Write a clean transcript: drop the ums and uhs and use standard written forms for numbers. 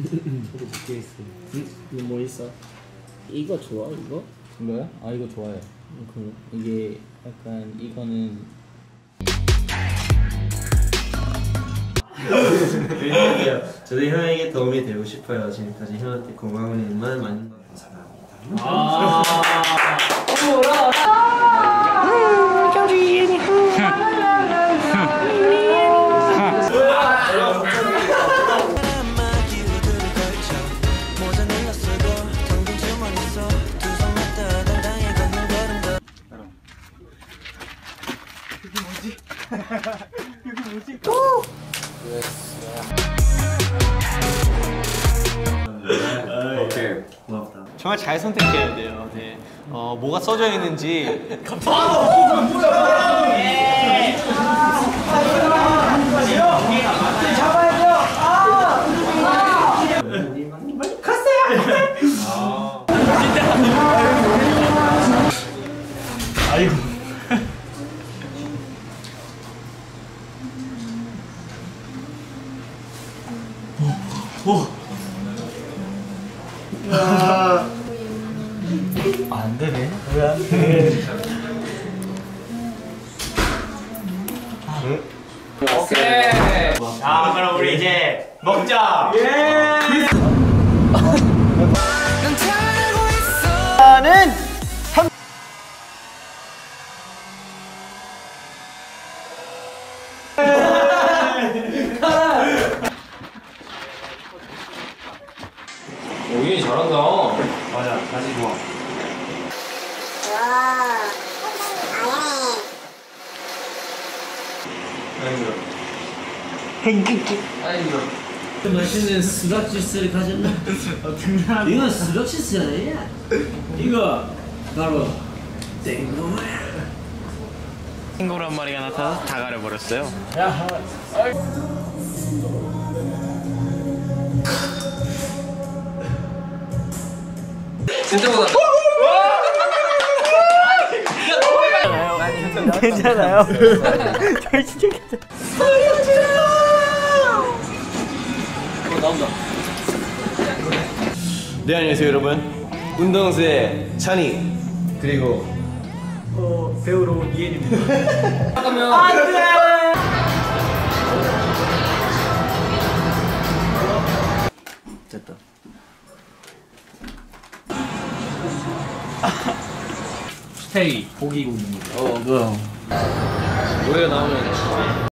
저도 적혀 있어요. 이거 뭐 있어? 이거 좋아 이거? 이거요? 아 이거 좋아요. 이게 약간 이거는 저도 형에게 도움이 되고 싶어요. 지금까지 형한테 고마운 일만 많은 거 감사합니다. 오케이. 고맙다. 정말 잘 선택해야 돼요. 네. 뭐가 써져 있는지. 아이고. 안 되네. 왜 안 돼? 오케이. 자, 그럼 우리 이제 먹자. 예. 나는 오이 잘한다. 맞아. 다시 좋아. 맛있는 수박 주스를 가졌나? 이건 수박 주스 아니야? 이거 바로 땡고야. 캥거루 한 마리가 나타나서 다 가려버렸어요. 진짜 못한다. 괜찮아요. 저희 진짜 괜찮아요. 나온다. 네, 안녕하세요 여러분. 운동수의 찬이 그리고 배우로 온 이엔입니다. 잠깐만. 안돼. 됐다. 스테이 고기국입니다. 뭐야? 노래가 나오면.